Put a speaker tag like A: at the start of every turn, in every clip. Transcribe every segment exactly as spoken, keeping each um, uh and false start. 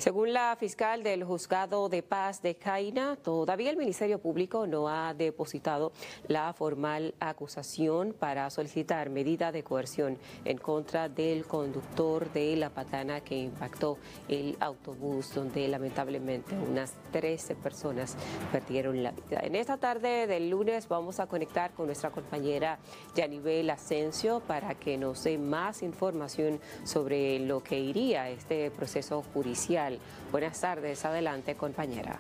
A: Según la fiscal del Juzgado de Paz de Jaina, todavía el Ministerio Público no ha depositado la formal acusación para solicitar medida de coerción en contra del conductor de la patana que impactó el autobús, donde lamentablemente unas trece personas perdieron la vida. En esta tarde del lunes vamos a conectar con nuestra compañera Yanibel Asensio para que nos dé más información sobre lo que iría este proceso judicial. Buenas tardes, adelante compañera.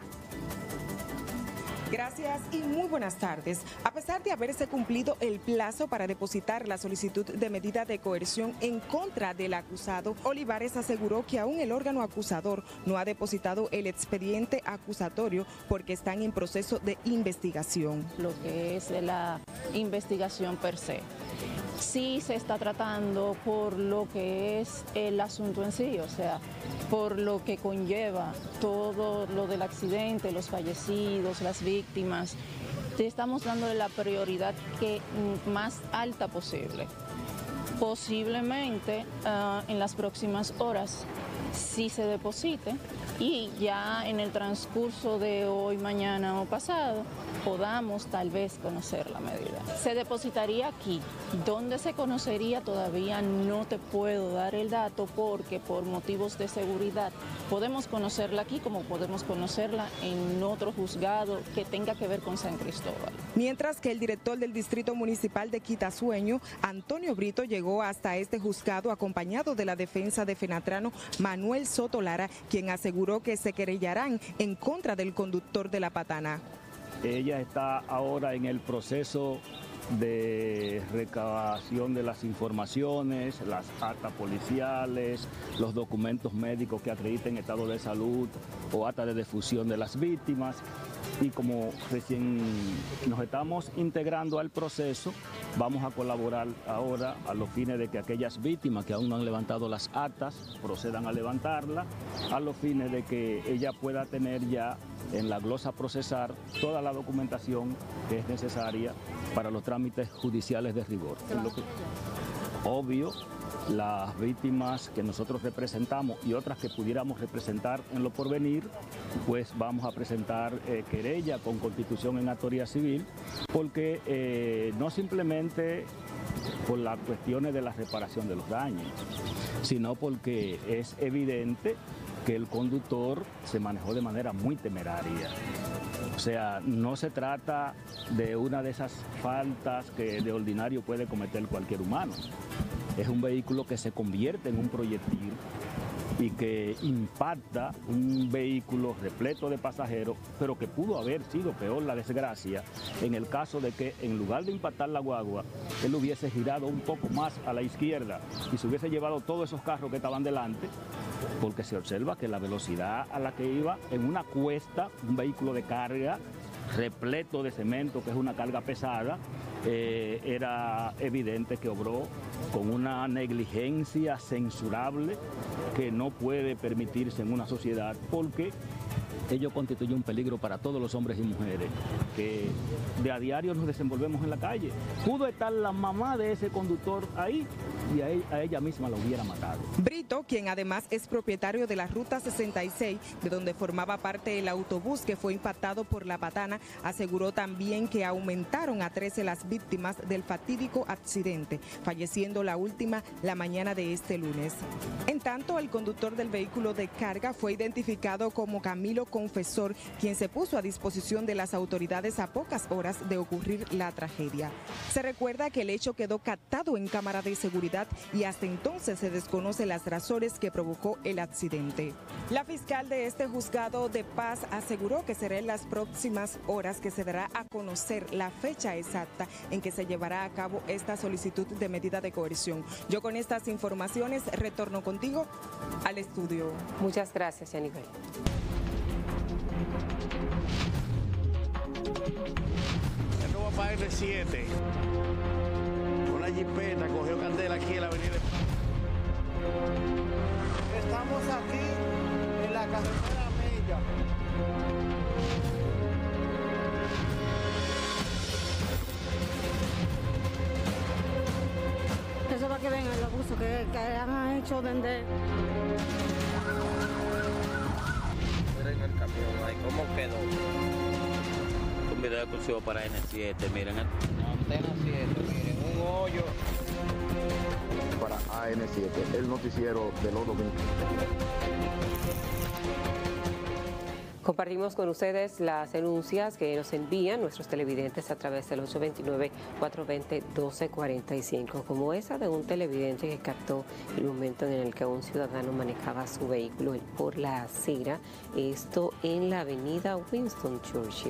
B: Gracias y muy buenas tardes. A pesar de haberse cumplido el plazo para depositar la solicitud de medida de coerción en contra del acusado, Olivares aseguró que aún el órgano acusador no ha depositado el expediente acusatorio porque están en proceso de investigación.
C: Lo que es de la investigación per se. Sí se está tratando por lo que es el asunto en sí, o sea, por lo que conlleva todo lo del accidente, los fallecidos, las víctimas. Estamos dándole la prioridad que más alta posible. Posiblemente uh, en las próximas horas sí se deposite y ya en el transcurso de hoy, mañana o pasado podamos tal vez conocer la medida. Se depositaría aquí. ¿Dónde se conocería? Todavía no te puedo dar el dato porque por motivos de seguridad podemos conocerla aquí como podemos conocerla en otro juzgado que tenga que ver con San Cristóbal.
B: Mientras que el director del Distrito Municipal de Quitasueño, Antonio Brito, llegó hasta este juzgado acompañado de la defensa de Fenatrano, Manuel Soto Lara, quien aseguró que se querellarán en contra del conductor de la patana.
D: Ella está ahora en el proceso de recabación de las informaciones, las actas policiales, los documentos médicos que acrediten estado de salud o acta de defunción de las víctimas. Y como recién nos estamos integrando al proceso, vamos a colaborar ahora a los fines de que aquellas víctimas que aún no han levantado las actas procedan a levantarlas, a los fines de que ella pueda tener ya en la glosa procesar toda la documentación que es necesaria para los trámites judiciales de rigor. Lo que, obvio, las víctimas que nosotros representamos y otras que pudiéramos representar en lo porvenir, pues vamos a presentar eh, querella con constitución en autoría civil, porque eh, no simplemente por las cuestiones de la reparación de los daños, sino porque es evidente que el conductor se manejó de manera muy temeraria. O sea, no se trata de una de esas faltas que de ordinario puede cometer cualquier humano. Es un vehículo que se convierte en un proyectil y que impacta un vehículo repleto de pasajeros, pero que pudo haber sido peor la desgracia en el caso de que en lugar de impactar la guagua, él hubiese girado un poco más a la izquierda y se hubiese llevado todos esos carros que estaban delante, porque se observa que la velocidad a la que iba en una cuesta, un vehículo de carga repleto de cemento, que es una carga pesada, eh, era evidente que obró con una negligencia censurable que no puede permitirse en una sociedad, porque ello constituye un peligro para todos los hombres y mujeres que de a diario nos desenvolvemos en la calle. Pudo estar la mamá de ese conductor ahí y a ella, a ella misma la hubiera matado.
B: Brito, quien además es propietario de la Ruta sesenta y seis, de donde formaba parte el autobús que fue impactado por la patana, aseguró también que aumentaron a trece las víctimas del fatídico accidente, falleciendo la última la mañana de este lunes. En tanto, el conductor del vehículo de carga fue identificado como Camilo Confesor, quien se puso a disposición de las autoridades a pocas horas de ocurrir la tragedia. Se recuerda que el hecho quedó captado en cámara de seguridad y hasta entonces se desconocen las razones que provocó el accidente. La fiscal de este juzgado de Paz aseguró que será en las próximas horas que se dará a conocer la fecha exacta en que se llevará a cabo esta solicitud de medida de coerción. Yo con estas informaciones retorno contigo al estudio.
A: Muchas gracias, Yanibel.
E: Esto va para R siete. Una jipeta cogió candela aquí en la avenida.
F: Estamos aquí en la carretera Mella. Eso para que vengan los abusos que, que han hecho vender.
G: video exclusivo para N siete, miren.
H: Antena siete, miren, un hoyo.
I: Para A N siete, el noticiero de los domingos.
A: Compartimos con ustedes las denuncias que nos envían nuestros televidentes a través del ocho dos nueve, cuatro dos cero, uno dos cuatro cinco, como esa de un televidente que captó el momento en el que un ciudadano manejaba su vehículo por la acera, esto en la avenida Winston Churchill.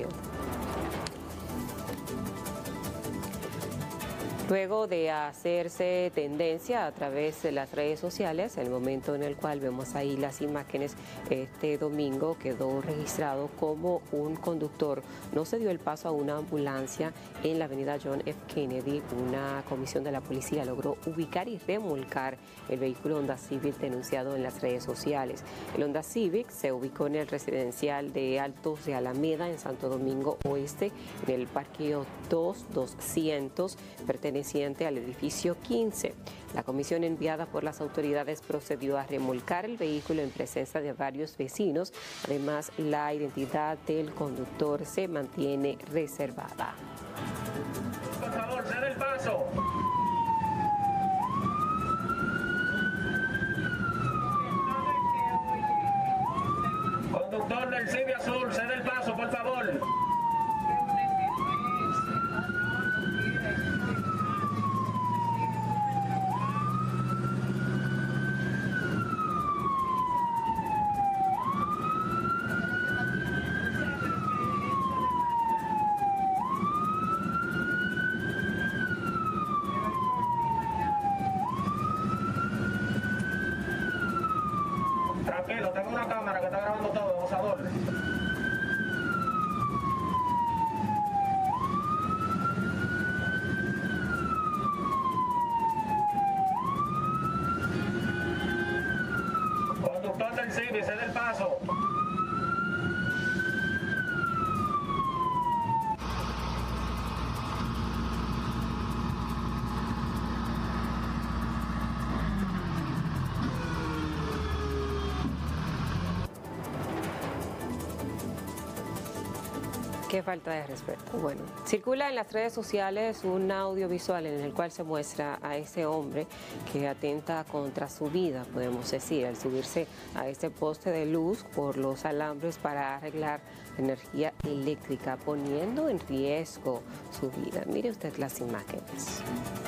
A: Luego de hacerse tendencia a través de las redes sociales, el momento en el cual vemos ahí las imágenes, este domingo quedó registrado como un conductor no se dio el paso a una ambulancia en la avenida John F. Kennedy. Una comisión de la policía logró ubicar y remolcar el vehículo Honda Civic denunciado en las redes sociales. El Honda Civic se ubicó en el residencial de Altos de Alameda, en Santo Domingo Oeste, en el parqueo dos doscientos, perteneciente al edificio quince. La comisión enviada por las autoridades procedió a remolcar el vehículo en presencia de varios vecinos. Además, la identidad del conductor se mantiene reservada.
J: Por favor, cede el paso. Conductor del Civic azul, cede el paso, por favor. Tranquilo, tengo una cámara que está grabando todo, gozador. Conductor del Civic, cede el paso.
A: Qué falta de respeto. Bueno, circula en las redes sociales un audiovisual en el cual se muestra a ese hombre que atenta contra su vida, podemos decir, al subirse a este poste de luz por los alambres para arreglar energía eléctrica, poniendo en riesgo su vida. Mire usted las imágenes.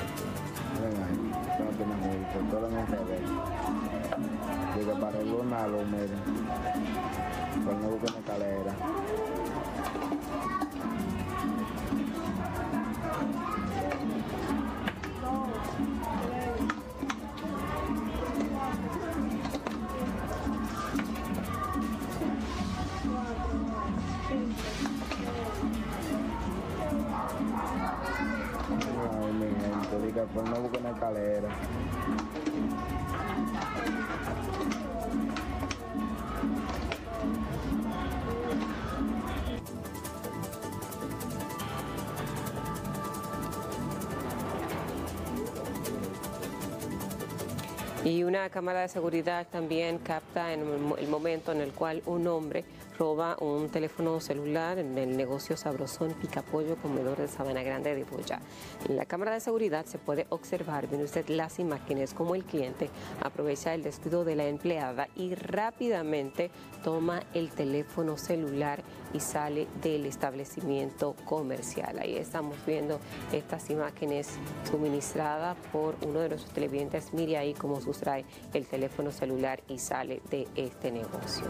I: Digo, para el lunalo, miren, cuando buscan escalera. Ay, mi gente, diga, pues no busquen escalera.
A: Y una cámara de seguridad también capta en el momento en el cual un hombre roba un teléfono celular en el negocio Sabrosón Picapollo, comedor de Sabana Grande de Boyá. En la cámara de seguridad se puede observar, ven usted las imágenes, como el cliente aprovecha el descuido de la empleada y rápidamente toma el teléfono celular y sale del establecimiento comercial. Ahí estamos viendo estas imágenes suministradas por uno de nuestros televidentes. Mire ahí cómo sustrae el teléfono celular y sale de este negocio.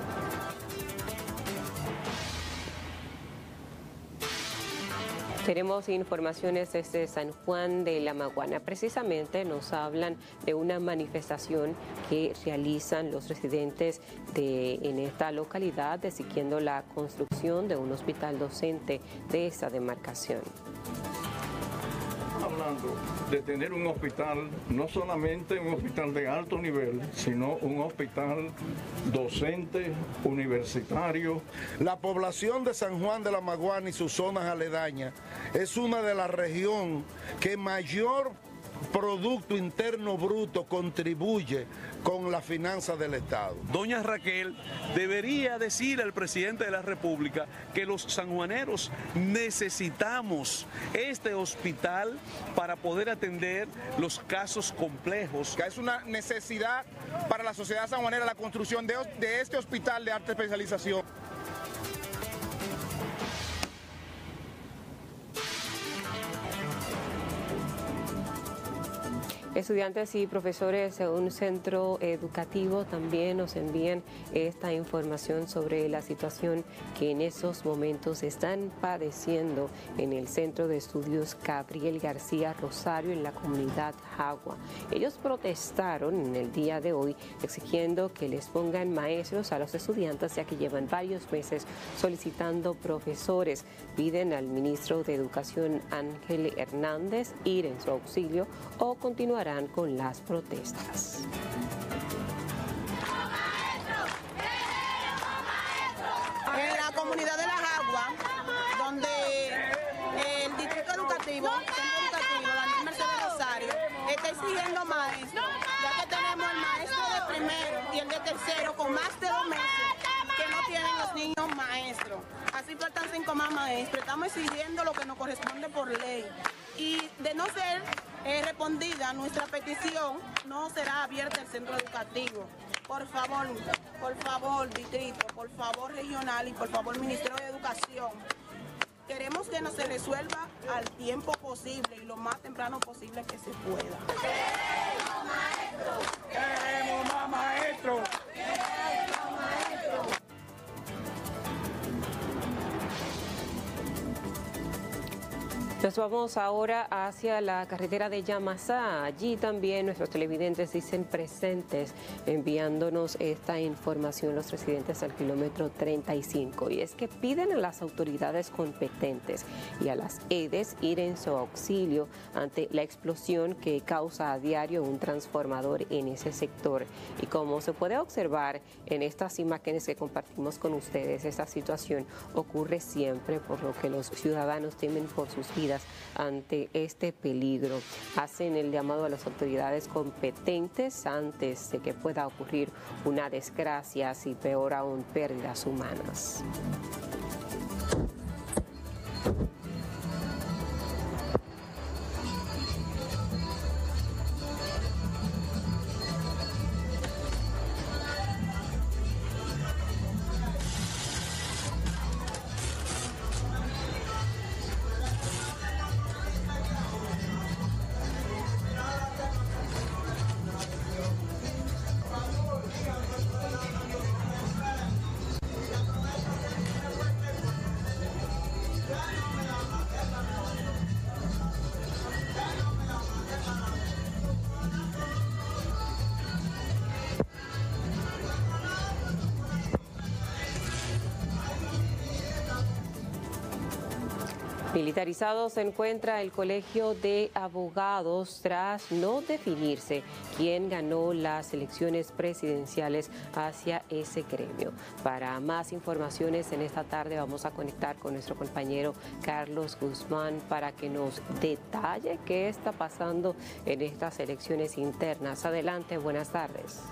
A: Tenemos informaciones desde San Juan de la Maguana. Precisamente nos hablan de una manifestación que realizan los residentes de, en esta localidad, exigiendo la construcción de un hospital docente de esta demarcación.
K: Hablando de tener un hospital, no solamente un hospital de alto nivel, sino un hospital docente, universitario.
L: La población de San Juan de la Maguana y sus zonas aledañas es una de las regiones que mayor Producto Interno Bruto contribuye con la finanza del Estado.
M: Doña Raquel debería decir al presidente de la República que los sanjuaneros necesitamos este hospital para poder atender los casos complejos.
N: Es una necesidad para la sociedad sanjuanera la construcción de, de este hospital de alta especialización.
A: Estudiantes y profesores de un centro educativo también nos envían esta información sobre la situación que en esos momentos están padeciendo en el Centro de Estudios Gabriel García Rosario en la comunidad Jagua. Ellos protestaron en el día de hoy exigiendo que les pongan maestros a los estudiantes, ya que llevan varios meses solicitando profesores. Piden al ministro de Educación Ángel Hernández ir en su auxilio o continuar con las protestas.
O: En la comunidad de La Jagua, donde el distrito educativo, el centro educativo, Daniel Mercedes Rosario, está exigiendo maestros, ya que tenemos el maestro de primero y el de tercero con más de dos meses que no tienen los niños maestros. Así faltan cinco más maestros. Estamos exigiendo lo que nos corresponde por ley. Y de no ser eh, respondida nuestra petición, no será abierta el centro educativo. Por favor, por favor, distrito, por favor, regional y por favor, Ministerio de Educación. Queremos que nos se resuelva al tiempo posible y lo más temprano posible que se pueda. ¡Queremos maestros! ¡Queremos más maestros! ¡Queremos maestros!
A: Nos vamos ahora hacia la carretera de Yamasá. Allí también nuestros televidentes dicen presentes, enviándonos esta información los residentes al kilómetro treinta y cinco. Y es que piden a las autoridades competentes y a las E D E S ir en su auxilio ante la explosión que causa a diario un transformador en ese sector. Y como se puede observar en estas imágenes que compartimos con ustedes, esta situación ocurre siempre, por lo que los ciudadanos temen por sus vidas ante este peligro. Hacen el llamado a las autoridades competentes antes de que pueda ocurrir una desgracia y peor aún pérdidas humanas. Militarizado se encuentra el Colegio de Abogados tras no definirse quién ganó las elecciones presidenciales hacia ese gremio. Para más informaciones en esta tarde vamos a conectar con nuestro compañero Carlos Guzmán para que nos detalle qué está pasando en estas elecciones internas. Adelante, buenas tardes.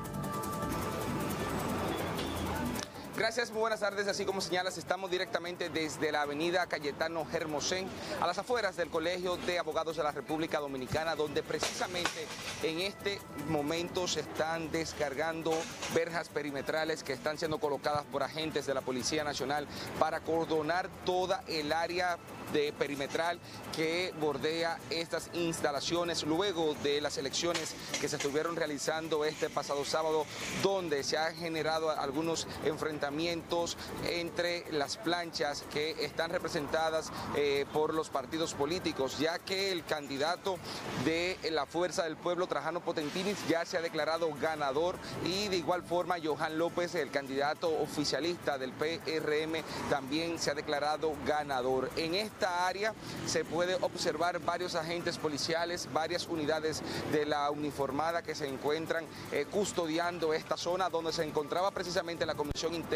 P: Gracias, muy buenas tardes. Así como señalas, estamos directamente desde la avenida Cayetano Hermosén, a las afueras del Colegio de Abogados de la República Dominicana, donde precisamente en este momento se están descargando verjas perimetrales que están siendo colocadas por agentes de la Policía Nacional para cordonar toda el área de perimetral que bordea estas instalaciones luego de las elecciones que se estuvieron realizando este pasado sábado, donde se han generado algunos enfrentamientos entre las planchas que están representadas eh, por los partidos políticos, ya que el candidato de la Fuerza del Pueblo, Trajano Potentini, ya se ha declarado ganador, y de igual forma Johan López, el candidato oficialista del P R M, también se ha declarado ganador. En esta esta área se puede observar varios agentes policiales, varias unidades de la uniformada que se encuentran eh, custodiando esta zona donde se encontraba precisamente la Comisión Interna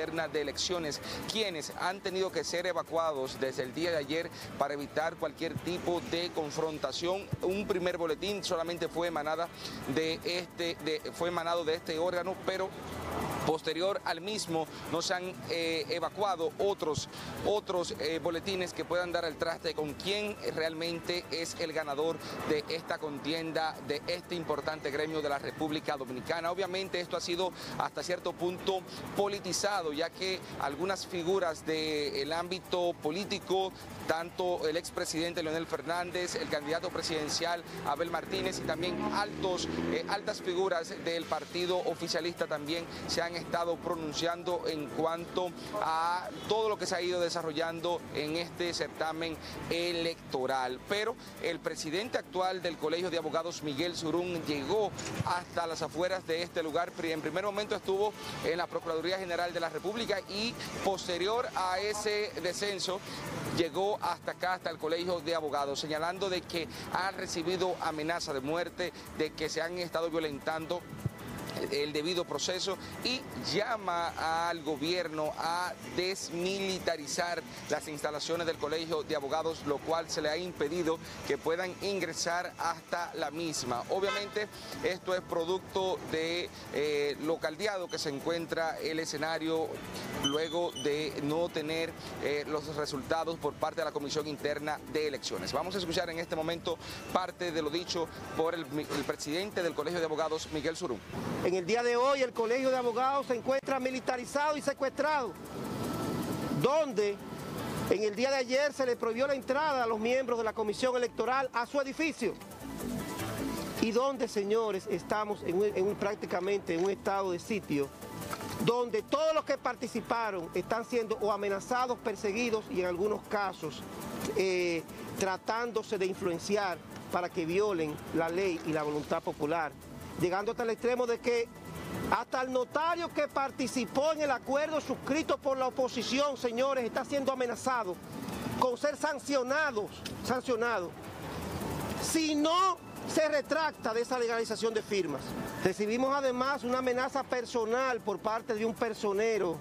P: Interna de Elecciones, quienes han tenido que ser evacuados desde el día de ayer para evitar cualquier tipo de confrontación. Un primer boletín solamente fue emanada de este, de, fue emanado de este órgano, pero posterior al mismo no se han eh, evacuado otros, otros eh, boletines que puedan dar el traste con quién realmente es el ganador de esta contienda, de este importante gremio de la República Dominicana. Obviamente esto ha sido hasta cierto punto politizado, ya que algunas figuras del ámbito político, tanto el expresidente Leonel Fernández, el candidato presidencial Abel Martínez y también altos, eh, altas figuras del partido oficialista también se han estado pronunciando en cuanto a todo lo que se ha ido desarrollando en este certamen electoral. Pero el presidente actual del Colegio de Abogados, Miguel Surún, llegó hasta las afueras de este lugar. En primer momento estuvo en la Procuraduría General de la República y posterior a ese descenso llegó hasta acá, hasta el Colegio de Abogados, señalando de que ha recibido amenaza de muerte, de que se han estado violentando el debido proceso y llama al gobierno a desmilitarizar las instalaciones del Colegio de Abogados, lo cual se le ha impedido que puedan ingresar hasta la misma. Obviamente esto es producto de eh, lo caldeado que se encuentra el escenario luego de no tener eh, los resultados por parte de la Comisión Interna de Elecciones. Vamos a escuchar en este momento parte de lo dicho por el, el presidente del Colegio de Abogados, Miguel Surún.
Q: En el día de hoy el Colegio de Abogados se encuentra militarizado y secuestrado, donde en el día de ayer se le prohibió la entrada a los miembros de la Comisión Electoral a su edificio y donde, señores, estamos en un, en un, prácticamente en un estado de sitio, donde todos los que participaron están siendo o amenazados, perseguidos y en algunos casos eh, tratándose de influenciar para que violen la ley y la voluntad popular, llegando hasta el extremo de que hasta el notario que participó en el acuerdo suscrito por la oposición, señores, está siendo amenazado con ser sancionados, sancionado, si no se retracta de esa legalización de firmas. Recibimos además una amenaza personal por parte de un personero,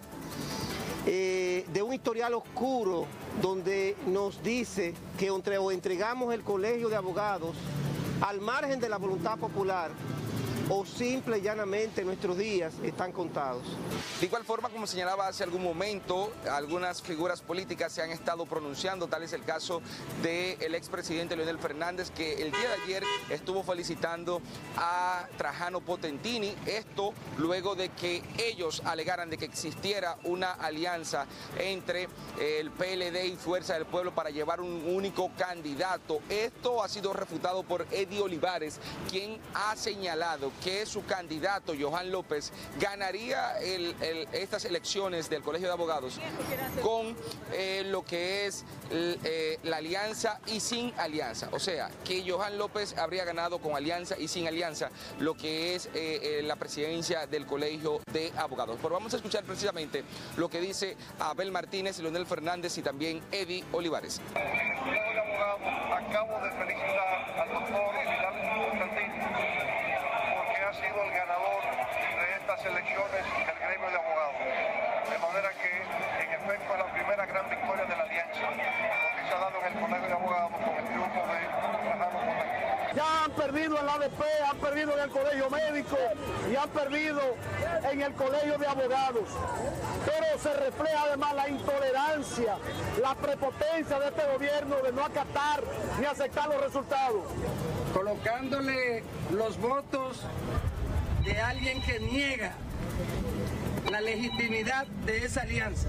Q: eh, de un historial oscuro, donde nos dice que entre, o entregamos el Colegio de Abogados al margen de la voluntad popular, o simple y llanamente nuestros días están contados.
P: De igual forma, como señalaba hace algún momento, algunas figuras políticas se han estado pronunciando, tal es el caso del expresidente Leonel Fernández, que el día de ayer estuvo felicitando a Trajano Potentini, esto luego de que ellos alegaran de que existiera una alianza entre el P L D y Fuerza del Pueblo para llevar un único candidato. Esto ha sido refutado por Eddie Olivares, quien ha señalado que su candidato, Johan López, ganaría el, el, estas elecciones del Colegio de Abogados con eh, lo que es eh, la alianza y sin alianza. O sea, que Johan López habría ganado con alianza y sin alianza lo que es eh, eh, la presidencia del Colegio de Abogados. Pero vamos a escuchar precisamente lo que dice Abel Martínez, Leonel Fernández y también Eddie Olivares.
R: Colegio de Abogados, acabo de felicitar al doctor Constantino porque ha sido el ganador de estas elecciones del gremio de abogados. De manera que, en efecto, es la primera gran victoria de la alianza, lo que se ha dado en el Colegio de Abogados con el triunfo de Trajano Potentini.
F: Ya han perdido en la A D P, han perdido en el Colegio Médico y han perdido en el Colegio de Abogados. Pero se refleja además la intolerancia, la prepotencia de este gobierno de no acatar ni aceptar los resultados.
S: Colocándole los votos de alguien que niega la legitimidad de esa alianza.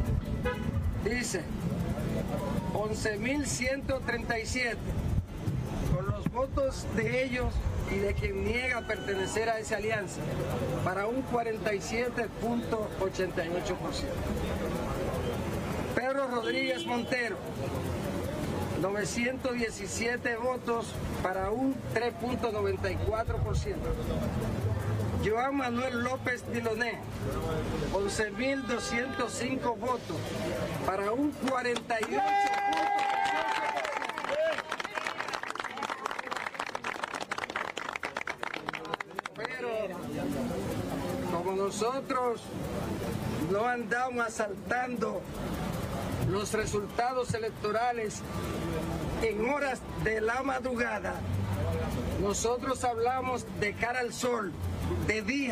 S: Dice once mil ciento treinta y siete, con los votos de ellos y de quien niega pertenecer a esa alianza, para un cuarenta y siete punto ochenta y ocho por ciento. Pedro Rodríguez Montero, novecientos diecisiete votos para un tres punto noventa y cuatro por ciento. Joan Manuel López Diloné, once mil doscientos cinco votos para un cuarenta y ocho punto ochenta y ocho por ciento. Pero, como nos nosotros no andamos asaltando los resultados electorales en horas de la madrugada. Nosotros hablamos de cara al sol, de día.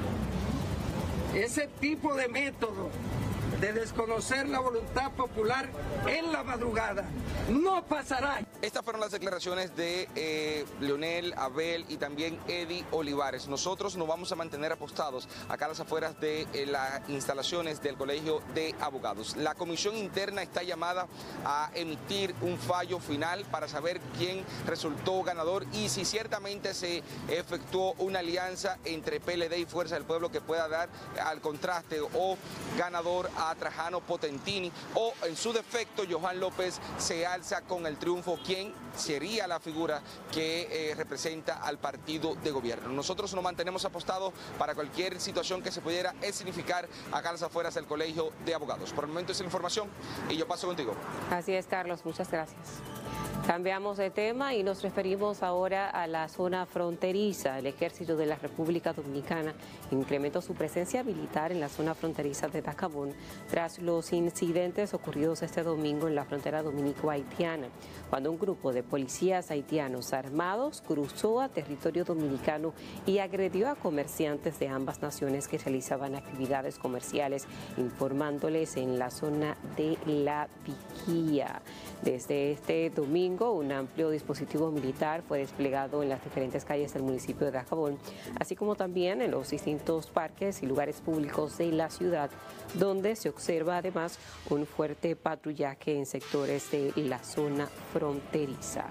S: Ese tipo de método de desconocer la voluntad popular en la madrugada no pasará.
P: Estas fueron las declaraciones de eh, Leonel, Abel y también Eddie Olivares. Nosotros nos vamos a mantener apostados acá a las afueras de eh, las instalaciones del Colegio de Abogados. La comisión interna está llamada a emitir un fallo final para saber quién resultó ganador y si ciertamente se efectuó una alianza entre P L D y Fuerza del Pueblo que pueda dar al contraste o ganador a Trajano Potentini, o en su defecto Johan López se alza con el triunfo, quien sería la figura que eh, representa al partido de gobierno. Nosotros nos mantenemos apostados para cualquier situación que se pudiera significar acá a las afueras del Colegio de Abogados. Por el momento es la información y yo paso contigo.
A: Así es, Carlos, muchas gracias. Cambiamos de tema y nos referimos ahora a la zona fronteriza. El Ejército de la República Dominicana incrementó su presencia militar en la zona fronteriza de Dajabón tras los incidentes ocurridos este domingo en la frontera dominico-haitiana, cuando un grupo de policías haitianos armados cruzó a territorio dominicano y agredió a comerciantes de ambas naciones que realizaban actividades comerciales, informándoles en la zona de La Piquía. Desde este domingo, un amplio dispositivo militar fue desplegado en las diferentes calles del municipio de Dajabón, así como también en los distintos parques y lugares públicos de la ciudad, donde se observa además un fuerte patrullaje en sectores de la zona fronteriza.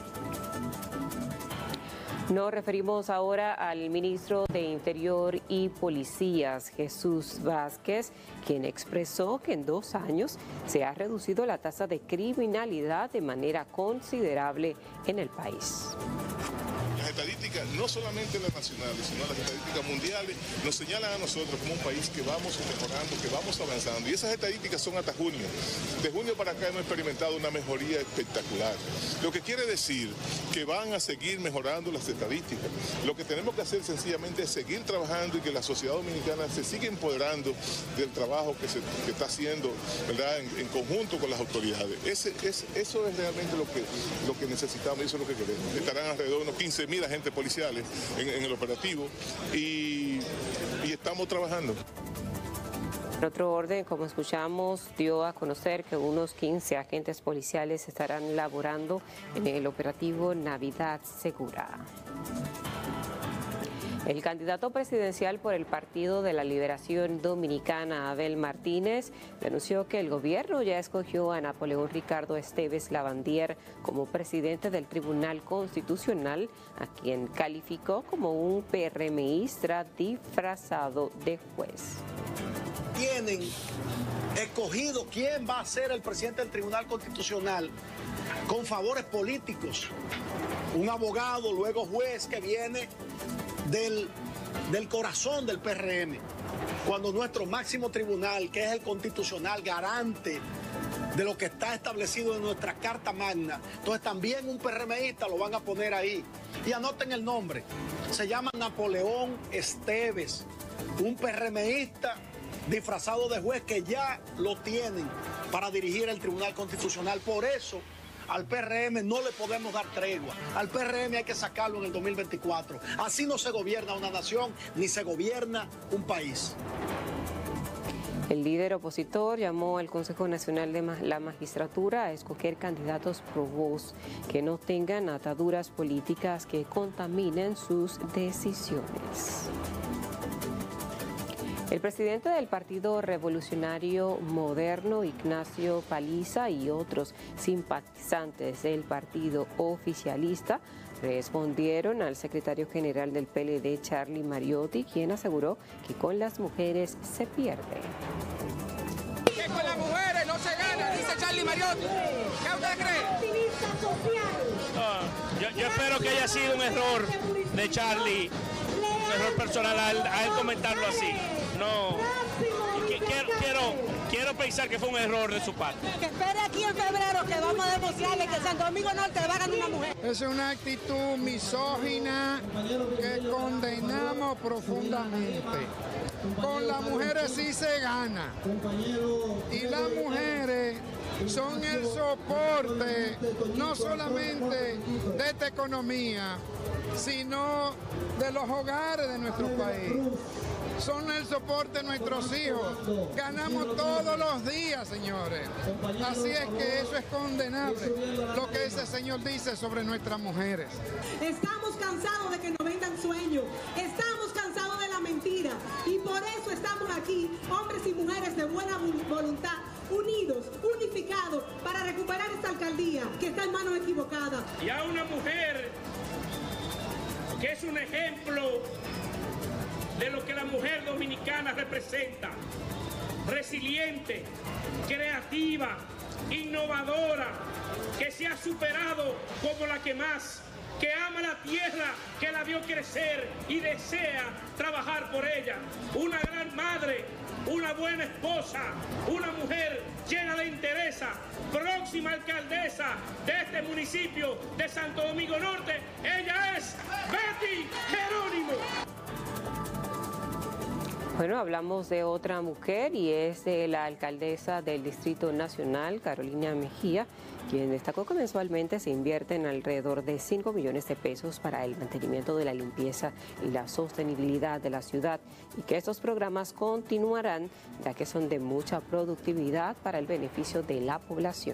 A: Nos referimos ahora al ministro de Interior y Policías, Jesús Vázquez, quien expresó que en dos años se ha reducido la tasa de criminalidad de manera considerable en el país.
T: Las estadísticas, no solamente las nacionales, sino las estadísticas mundiales, nos señalan a nosotros como un país que vamos mejorando, que vamos avanzando. Y esas estadísticas son hasta junio. De junio para acá hemos experimentado una mejoría espectacular. Lo que quiere decir que van a seguir mejorando las estadísticas. Lo que tenemos que hacer sencillamente es seguir trabajando y que la sociedad dominicana se siga empoderando del trabajo que se que está haciendo, ¿verdad?, en, en conjunto con las autoridades. Ese, es, eso es realmente lo que, lo que necesitamos y eso es lo que queremos. Estarán alrededor de unos quince mil agentes policiales en, en el operativo y, y estamos trabajando.
A: En otro orden, como escuchamos, dio a conocer que unos quince agentes policiales estarán laborando en el operativo Navidad Segura. El candidato presidencial por el Partido de la Liberación Dominicana, Abel Martínez, anunció que el gobierno ya escogió a Napoleón Ricardo Esteves Lavandier como presidente del Tribunal Constitucional, a quien calificó como un PRMista disfrazado de juez.
U: Tienen escogido quién va a ser el presidente del Tribunal Constitucional con favores políticos. Un abogado, luego juez, que viene Del, del corazón del P R M, cuando nuestro máximo tribunal, que es el constitucional, garante de lo que está establecido en nuestra Carta Magna, entonces también un PRMista lo van a poner ahí. Y anoten el nombre, se llama Napoleón Esteves, un PRMista disfrazado de juez que ya lo tienen para dirigir el Tribunal Constitucional. Por eso al P R M no le podemos dar tregua. Al P R M hay que sacarlo en el dos mil veinticuatro. Así no se gobierna una nación, ni se gobierna un país.
A: El líder opositor llamó al Consejo Nacional de la Magistratura a escoger candidatos pro voz que no tengan ataduras políticas que contaminen sus decisiones. El presidente del Partido Revolucionario Moderno, Ignacio Paliza, y otros simpatizantes del partido oficialista respondieron al secretario general del P L D, Charlie Mariotti, quien aseguró que con las mujeres se pierde.
V: Que con las mujeres no se gana, dice Charlie Mariotti. ¿Qué usted cree?
W: Ah, yo, yo espero que haya sido un error de Charlie, un error personal a él, a él comentarlo así. No, quiero, quiero, quiero pensar que fue un error de su parte.
X: Que espere aquí en febrero que vamos a demostrarle que Santo Domingo Norte va a ganar una mujer.
Y: Es una actitud misógina que condenamos profundamente.
B: con las mujeres sí se gana. Y las mujeres son el soporte no solamente de esta economía, sino de los hogares de nuestro país. Son el soporte de nuestros hijos. Ganamos todos los días, señores. Así es que eso es condenable, lo que ese señor dice sobre nuestras mujeres.
X: Estamos cansados de que nos vendan sueños. Estamos cansados de la mentira. Y por eso estamos aquí, hombres y mujeres de buena voluntad, unidos, unificados, para recuperar esta alcaldía que está en manos equivocadas.
W: Y a una mujer que es un ejemplo de lo que la mujer dominicana representa: resiliente, creativa, innovadora, que se ha superado como la que más, que ama la tierra, que la vio crecer y desea trabajar por ella. Una gran madre, una buena esposa, una mujer llena de entereza, próxima alcaldesa de este municipio de Santo Domingo Norte. Ella es Betty Jerónimo.
A: Bueno, hablamos de otra mujer y es de la alcaldesa del Distrito Nacional, Carolina Mejía, quien destacó que mensualmente se invierten alrededor de cinco millones de pesos para el mantenimiento de la limpieza y la sostenibilidad de la ciudad y que estos programas continuarán ya que son de mucha productividad para el beneficio de la población.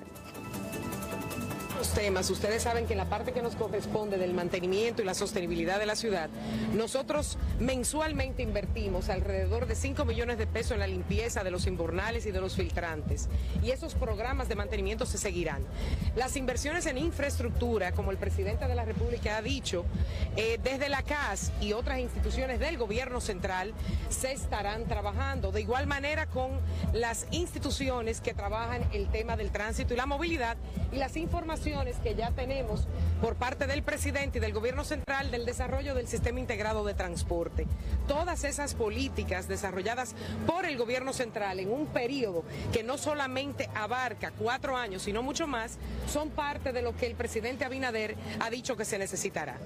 C: Temas, ustedes saben que en la parte que nos corresponde del mantenimiento y la sostenibilidad de la ciudad, nosotros mensualmente invertimos alrededor de cinco millones de pesos en la limpieza de los invernales y de los filtrantes, y esos programas de mantenimiento se seguirán. Las inversiones en infraestructura, como el presidente de la República ha dicho, eh, desde la C A S y otras instituciones del gobierno central se estarán trabajando, de igual manera con las instituciones que trabajan el tema del tránsito y la movilidad y las informaciones que ya tenemos por parte del presidente y del gobierno central del desarrollo del sistema integrado de transporte. Todas esas políticas desarrolladas por el gobierno central en un periodo que no solamente abarca cuatro años, sino mucho más, son parte de lo que el presidente Abinader ha dicho que se necesitará.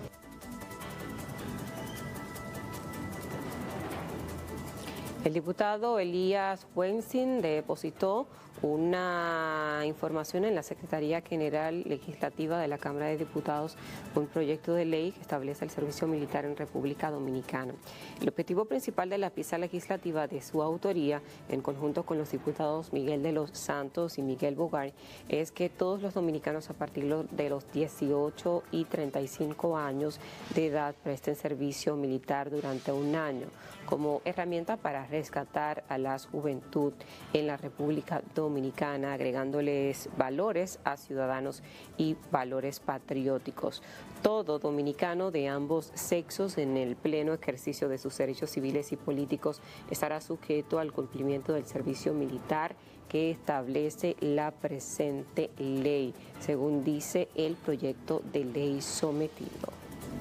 A: El diputado Elías Weinstein depositó una información en la Secretaría General Legislativa de la Cámara de Diputados, un proyecto de ley que establece el servicio militar en República Dominicana. El objetivo principal de la pieza legislativa de su autoría, en conjunto con los diputados Miguel de los Santos y Miguel Bogar, es que todos los dominicanos a partir de los dieciocho y treinta y cinco años de edad presten servicio militar durante un año, como herramienta para rescatar a la juventud en la República Dominicana, agregándoles valores a ciudadanos y valores patrióticos. Todo dominicano de ambos sexos en el pleno ejercicio de sus derechos civiles y políticos estará sujeto al cumplimiento del servicio militar que establece la presente ley, según dice el proyecto de ley sometido.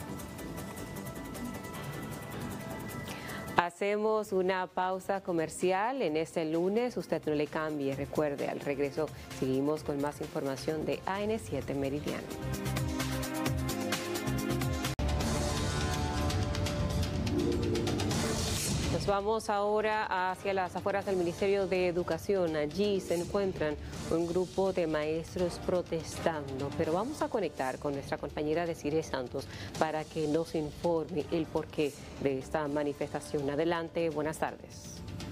A: Hacemos una pausa comercial en este lunes. Usted no le cambie. Recuerde, al regreso seguimos con más información de A N siete Meridiano. Nos vamos ahora hacia las afueras del Ministerio de Educación. Allí se encuentran un grupo de maestros protestando, pero vamos a conectar con nuestra compañera Desiree Santos para que nos informe el porqué de esta manifestación. Adelante, buenas tardes.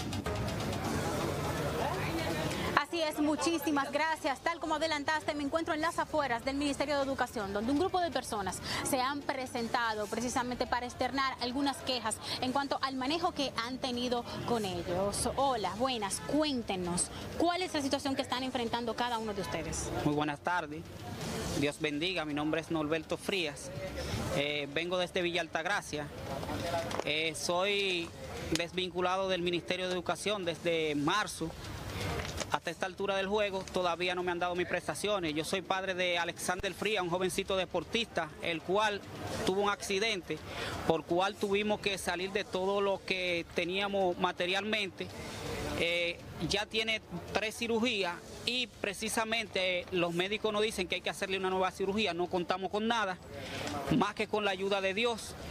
D: Así es, muchísimas gracias. Tal como adelantaste, me encuentro en las afueras del Ministerio de Educación, donde un grupo de personas se han presentado precisamente para externar algunas quejas en cuanto al manejo que han tenido con ellos. Hola, buenas, cuéntenos, ¿cuál es la situación que están enfrentando cada uno de ustedes?
E: Muy buenas tardes. Dios bendiga, mi nombre es Norberto Frías, eh, vengo desde Villa Altagracia, eh, soy desvinculado del Ministerio de Educación desde marzo. Hasta esta altura del juego todavía no me han dado mis prestaciones. Yo soy padre de Alexander Frías, un jovencito deportista, el cual tuvo un accidente, por cual tuvimos que salir de todo lo que teníamos materialmente. Eh, ya tiene tres cirugías y precisamente los médicos nos dicen que hay que hacerle una nueva cirugía. No contamos con nada, más que con la ayuda de Dios.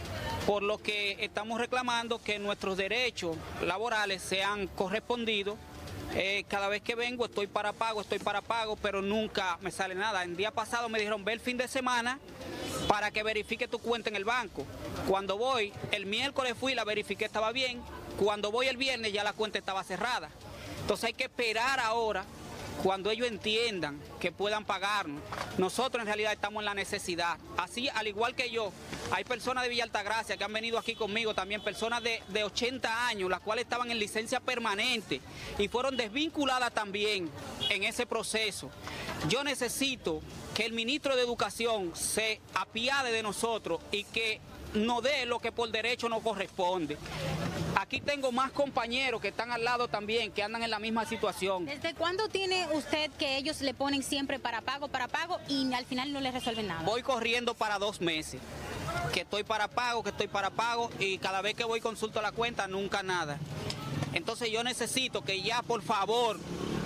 E: por lo que estamos reclamando que nuestros derechos laborales sean correspondidos. Eh, cada vez que vengo estoy para pago, estoy para pago, pero nunca me sale nada. El día pasado me dijeron, ve el fin de semana para que verifique tu cuenta en el banco. Cuando voy, el miércoles fui, la verifiqué, estaba bien. Cuando voy el viernes ya la cuenta estaba cerrada. Entonces hay que esperar ahora, cuando ellos entiendan que puedan pagarnos. Nosotros en realidad estamos en la necesidad. Así, al igual que yo, hay personas de Villa Altagracia que han venido aquí conmigo, también personas de, de ochenta años, las cuales estaban en licencia permanente y fueron desvinculadas también en ese proceso. Yo necesito que el ministro de Educación se apiade de nosotros y que nos dé lo que por derecho nos corresponde. Aquí tengo más compañeros que están al lado también, que andan en la misma situación.
D: ¿Desde cuándo tiene usted que ellos le ponen siempre para pago, para pago y al final no les resuelven nada?
E: Voy corriendo para dos meses, que estoy para pago, que estoy para pago y cada vez que voy consulto la cuenta, nunca nada. Entonces yo necesito que ya por favor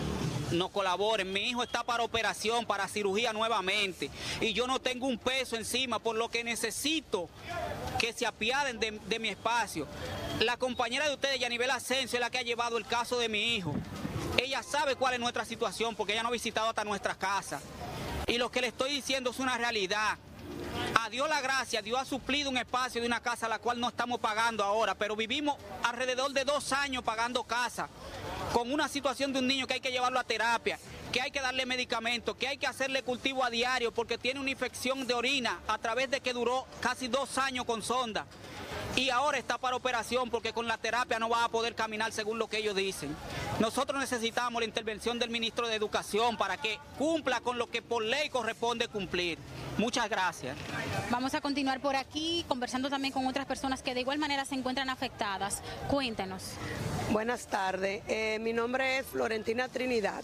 E: nos colaboren. Mi hijo está para operación, para cirugía nuevamente y yo no tengo un peso encima, por lo que necesito que se apiaden de, de mi espacio. La compañera de ustedes, Yanibel Asensio, es la que ha llevado el caso de mi hijo. Ella sabe cuál es nuestra situación porque ella no ha visitado hasta nuestra casa. Y lo que le estoy diciendo es una realidad. A Dios la gracia, Dios ha suplido un espacio de una casa a la cual no estamos pagando ahora, pero vivimos alrededor de dos años pagando casa, con una situación de un niño que hay que llevarlo a terapia, que hay que darle medicamentos, que hay que hacerle cultivo a diario porque tiene una infección de orina a través de que duró casi dos años con sonda. Y ahora está para operación porque con la terapia no va a poder caminar según lo que ellos dicen. Nosotros necesitamos la intervención del ministro de Educación para que cumpla con lo que por ley corresponde cumplir. Muchas gracias.
D: Vamos a continuar por aquí conversando también con otras personas que de igual manera se encuentran afectadas. Cuéntenos.
G: Buenas tardes, eh, mi nombre es Florentina Trinidad.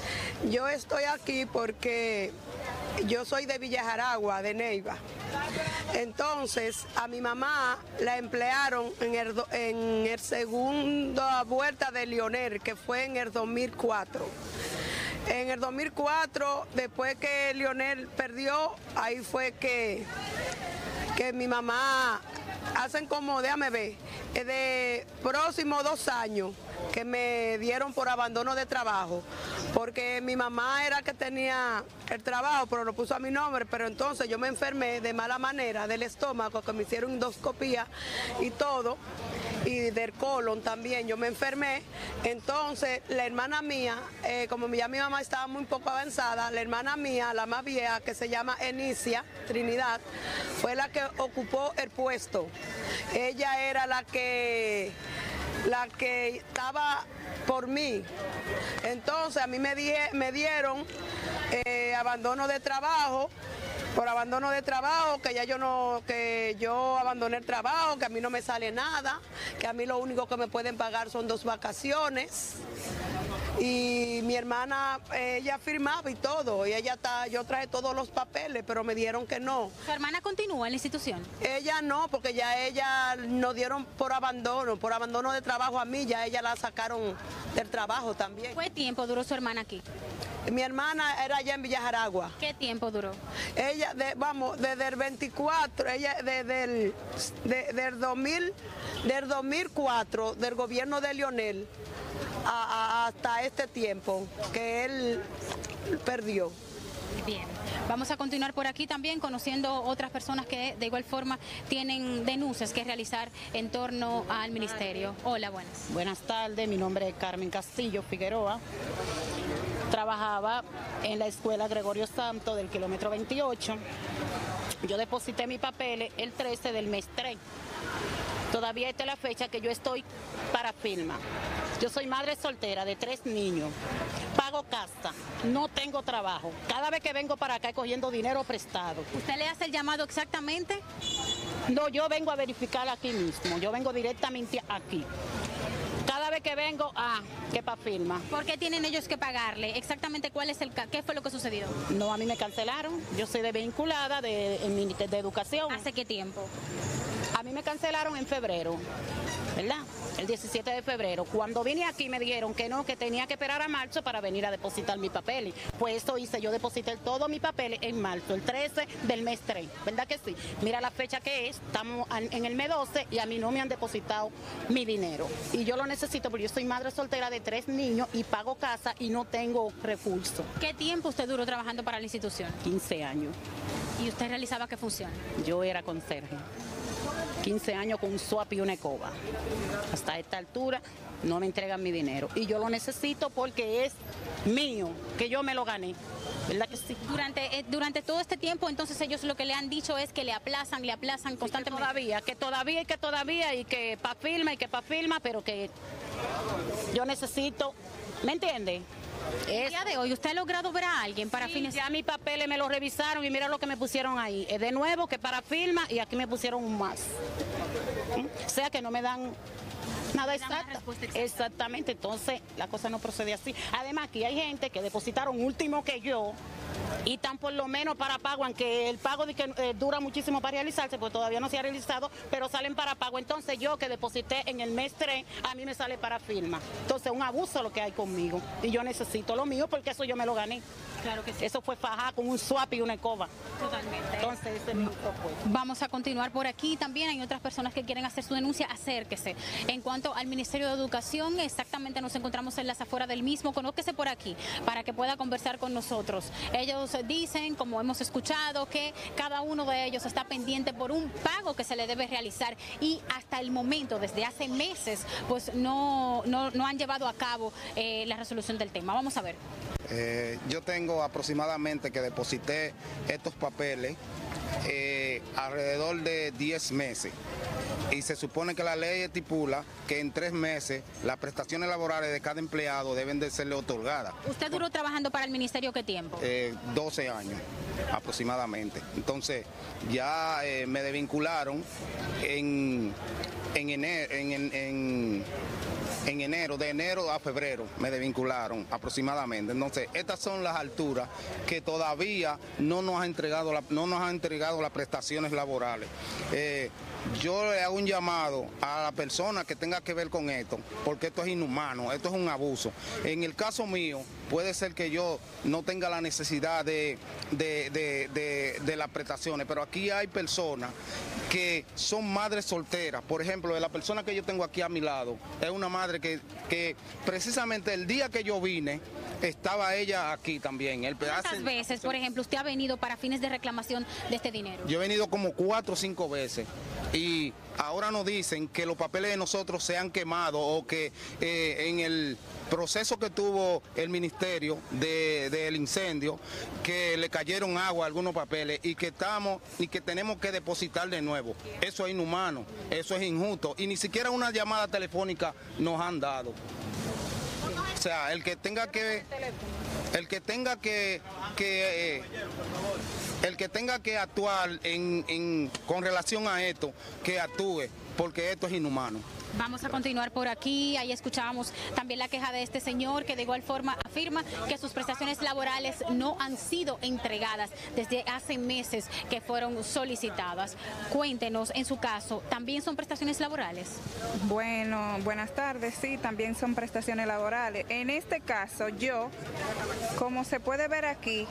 G: Yo estoy aquí porque yo soy de Villa Jaragua, de Neiva. Entonces, a mi mamá la emplearon en el, en el segunda vuelta de Leonel, que fue en el dos mil cuatro. En el dos mil cuatro, después que Leonel perdió, ahí fue que, que mi mamá, hacen como, déjame ver, de próximo dos años, que me dieron por abandono de trabajo, porque mi mamá era que tenía el trabajo, pero lo puso a mi nombre, pero entonces yo me enfermé de mala manera del estómago, que me hicieron endoscopía y todo, y del colon también, yo me enfermé. Entonces la hermana mía, eh, como ya mi mamá estaba muy poco avanzada, la hermana mía, la más vieja, que se llama Enicia Trinidad, fue la que ocupó el puesto. Ella era la que la que estaba por mí. Entonces a mí me, die, me dieron eh, abandono de trabajo, por abandono de trabajo, que ya yo no, que yo abandoné el trabajo, que a mí no me sale nada, que a mí lo único que me pueden pagar son dos vacaciones. Y mi hermana, ella firmaba y todo, y ella está, yo traje todos los papeles, pero me dieron que no.
D: ¿Su hermana continúa en la institución?
G: Ella no, porque ya ella nos dieron por abandono, por abandono de trabajo a mí, ya ella la sacaron del trabajo también.
D: ¿Cuánto tiempo duró su hermana aquí?
G: Mi hermana era allá en Villa Jaragua.
D: ¿Qué tiempo duró?
G: Ella, de, vamos, desde el veinticuatro, ella desde el de, del dos mil, del dos mil cuatro, del gobierno de Leonel, a, a, hasta este tiempo que él perdió.
D: Bien, vamos a continuar por aquí también conociendo otras personas que de igual forma tienen denuncias que realizar en torno al ministerio. Hola, buenas.
H: Buenas tardes, mi nombre es Carmen Castillo Figueroa. Trabajaba en la escuela Gregorio Santo del kilómetro veintiocho. Yo deposité mis papeles el trece del mes tres. Todavía esta es la fecha que yo estoy para firma. Yo soy madre soltera de tres niños. Pago casa, no tengo trabajo. Cada vez que vengo para acá cogiendo dinero prestado.
D: ¿Usted le hace el llamado exactamente?
H: No, yo vengo a verificar aquí mismo. Yo vengo directamente aquí. Cada vez que vengo, ah, que para firma.
D: ¿Por qué tienen ellos que pagarle? Exactamente cuál es el qué fue lo que sucedió.
H: No, a mí me cancelaron. Yo soy desvinculada de, de, de Educación.
D: ¿Hace qué tiempo?
H: A mí me cancelaron en febrero. ¿verdad? El diecisiete de febrero. Cuando vine aquí me dijeron que no, que tenía que esperar a marzo para venir a depositar mi papel. Pues eso hice, yo deposité todo mi papel en marzo, el trece del mes tres, ¿verdad que sí? Mira la fecha que es, estamos en el mes doce y a mí no me han depositado mi dinero. Y yo lo necesito porque yo soy madre soltera de tres niños y pago casa y no tengo recursos.
D: ¿Qué tiempo usted duró trabajando para la institución?
H: quince años.
D: ¿Y usted realizaba qué función?
H: Yo era conserje. quince años con un swap y una escoba. Hasta esta altura no me entregan mi dinero. Y yo lo necesito porque es mío, que yo me lo gané. ¿Verdad que sí?
D: Durante, eh, durante todo este tiempo, entonces ellos lo que le han dicho es que le aplazan, le aplazan constantemente.
H: Que todavía, que todavía y que todavía y que pa' firma y que pa' firma, pero que yo necesito, ¿me entiende?
D: El día de hoy, ¿usted ha logrado ver a alguien para
H: sí,
D: fines?
H: Ya mis papeles me los revisaron y mira lo que me pusieron ahí. Es de nuevo que para firma y aquí me pusieron un más. ¿Mm? O sea que no me dan nada exacto. Exactamente, entonces la cosa no procede así. Además, aquí hay gente que depositaron último que yo y están por lo menos para pago, aunque el pago de que, eh, dura muchísimo para realizarse, pues todavía no se ha realizado, pero salen para pago. Entonces yo que deposité en el mes tres, a mí me sale para firma. Entonces un abuso lo que hay conmigo y yo necesito lo mío porque eso yo me lo gané.
D: Claro que sí.
H: Eso fue fajar con un swap y una escoba.
D: Totalmente.
H: Entonces ese es mi propuesta.
D: Vamos a continuar por aquí. También hay otras personas que quieren hacer su denuncia. Acérquese. En cuanto al Ministerio de Educación, exactamente nos encontramos en las afueras del mismo. Conóquese por aquí para que pueda conversar con nosotros. Ellos dicen, como hemos escuchado, que cada uno de ellos está pendiente por un pago que se le debe realizar y hasta el momento, desde hace meses, pues no, no, no han llevado a cabo eh, la resolución del tema. Vamos a ver.
I: Eh, yo tengo aproximadamente que deposité estos papeles eh, alrededor de diez meses y se supone que la ley estipula que en tres meses las prestaciones laborales de cada empleado deben de serle otorgadas.
D: ¿Usted duró trabajando para el ministerio qué tiempo?
I: Eh, doce años aproximadamente. Entonces ya eh, me desvincularon en, en enero, en, en, en En enero, de enero a febrero me desvincularon aproximadamente. Entonces, estas son las alturas que todavía no nos han entregado, la, no nos han entregado las prestaciones laborales. Eh, yo le hago un llamado a la persona que tenga que ver con esto, porque esto es inhumano, esto es un abuso. En el caso mío, puede ser que yo no tenga la necesidad de, de, de, de, de las prestaciones, pero aquí hay personas que son madres solteras. Por ejemplo, la persona que yo tengo aquí a mi lado es una madre que, que precisamente el día que yo vine, estaba ella aquí también. El
D: ¿Cuántas
I: hace,
D: veces, por ejemplo, usted ha venido para fines de reclamación de este dinero?
I: Yo he venido como cuatro o cinco veces y ahora nos dicen que los papeles de nosotros se han quemado o que eh, en el proceso que tuvo el ministerio de, del incendio, que le cayeron agua a algunos papeles y que estamos y que tenemos que depositar de nuevo. Eso es inhumano, eso es injusto y ni siquiera una llamada telefónica nos han dado. O sea, el que tenga que el que tenga que, que eh, el que tenga que actuar en, en, con relación a esto, que actúe, porque esto es inhumano.
D: Vamos a continuar por aquí. Ahí escuchábamos también la queja de este señor que de igual forma afirma que sus prestaciones laborales no han sido entregadas desde hace meses que fueron solicitadas. Cuéntenos, en su caso, ¿también son prestaciones laborales?
J: Bueno, buenas tardes. Sí, también son prestaciones laborales. En este caso, yo, como se puede ver aquí,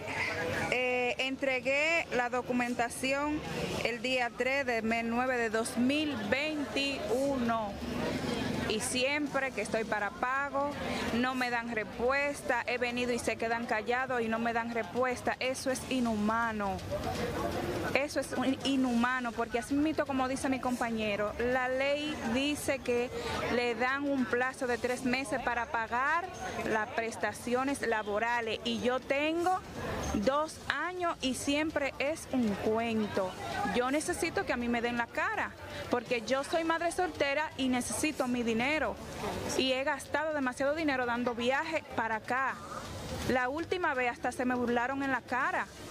J: eh, entregué la documentación el día tres del mes nueve de dos mil veintiuno. Y siempre que estoy para pago, no me dan respuesta. He venido y se quedan callados y no me dan respuesta. Eso es inhumano. Eso es inhumano, porque así mismo, como dice mi compañero, la ley dice que le dan un plazo de tres meses para pagar las prestaciones laborales. Y yo tengo dos años y siempre es un cuento. Yo necesito que a mí me den la cara, porque yo soy madre soltera y necesito mi dinero. Y he gastado demasiado dinero dando viaje para acá. La última vez hasta se me burlaron en la cara.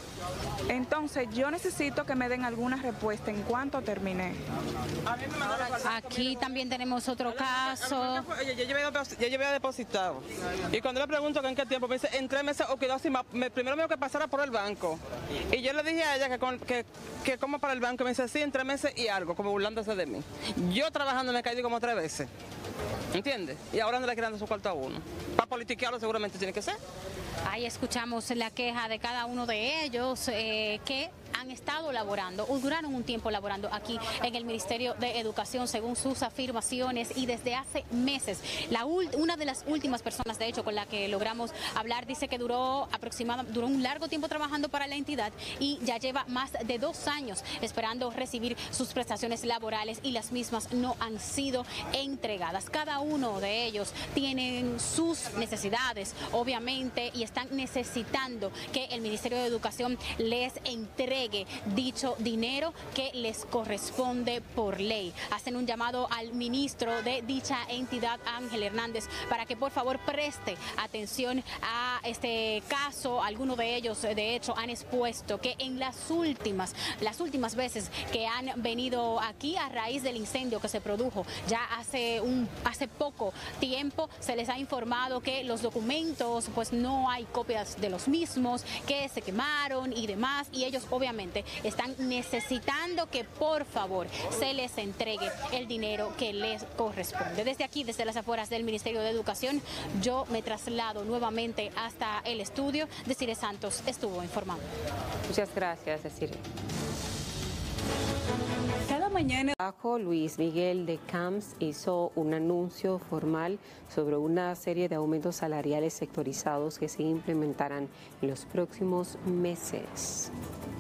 J: Entonces yo necesito que me den alguna respuesta en cuanto terminé.
D: Aquí también tenemos otro caso.
K: Yo llevé, yo llevé depositado. Y cuando le pregunto que en qué tiempo, me dice en tres meses o quedó así. Me, primero me dijo que pasara por el banco. Y yo le dije a ella que, con, que, que como para el banco. Me dice sí, en tres meses y algo, como burlándose de mí. Yo trabajando me caí como tres veces. ¿Entiendes? Y ahora no le quieren dar su cuarto a uno. Para politiquearlo seguramente tiene que ser.
D: Ahí escuchamos la queja de cada uno de ellos eh, que han estado laborando o duraron un tiempo laborando aquí en el Ministerio de Educación según sus afirmaciones y desde hace meses. La una de las últimas personas, de hecho, con la que logramos hablar dice que duró aproximadamente duró un largo tiempo trabajando para la entidad y ya lleva más de dos años esperando recibir sus prestaciones laborales y las mismas no han sido entregadas. Cada uno de ellos tienen sus necesidades, obviamente, y están necesitando que el Ministerio de Educación les entregue dicho dinero que les corresponde por ley. Hacen un llamado al ministro de dicha entidad, Ángel Hernández, para que por favor preste atención a este caso. Algunos de ellos, de hecho, han expuesto que en las últimas, las últimas veces que han venido aquí a raíz del incendio que se produjo ya hace un hace poco tiempo, se les ha informado que los documentos, pues no hay copias de los mismos, que se quemaron y demás, y ellos obviamente están necesitando que por favor se les entregue el dinero que les corresponde. Desde aquí, desde las afueras del Ministerio de Educación, yo me traslado nuevamente hasta el estudio. Desiree Santos estuvo informando.
A: Muchas gracias, Desiree.
L: Cada mañana
A: Luis Miguel de Camps hizo un anuncio formal sobre una serie de aumentos salariales sectorizados que se implementarán en los próximos meses.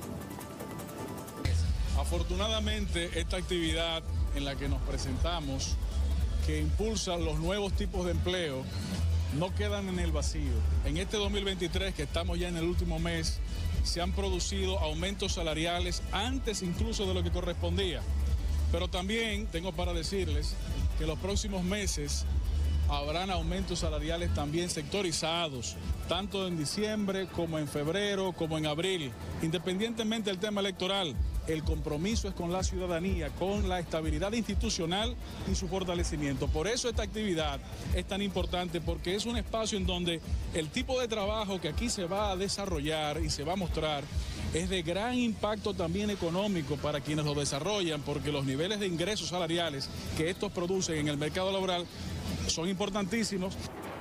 M: Afortunadamente, esta actividad en la que nos presentamos, que impulsa los nuevos tipos de empleo, no quedan en el vacío. En este dos mil veintitrés, que estamos ya en el último mes, se han producido aumentos salariales antes incluso de lo que correspondía. Pero también tengo para decirles que los próximos meses habrán aumentos salariales también sectorizados, tanto en diciembre como en febrero, como en abril. Independientemente del tema electoral, el compromiso es con la ciudadanía, con la estabilidad institucional y su fortalecimiento. Por eso esta actividad es tan importante, porque es un espacio en donde el tipo de trabajo que aquí se va a desarrollar y se va a mostrar es de gran impacto también económico para quienes lo desarrollan, porque los niveles de ingresos salariales que estos producen en el mercado laboral son importantísimos.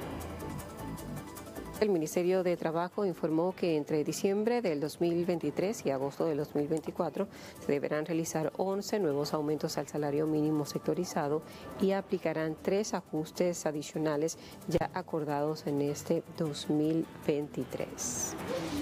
A: El Ministerio de Trabajo informó que entre diciembre del dos mil veintitrés y agosto del dos mil veinticuatro se deberán realizar once nuevos aumentos al salario mínimo sectorizado y aplicarán tres ajustes adicionales ya acordados en este dos mil veintitrés.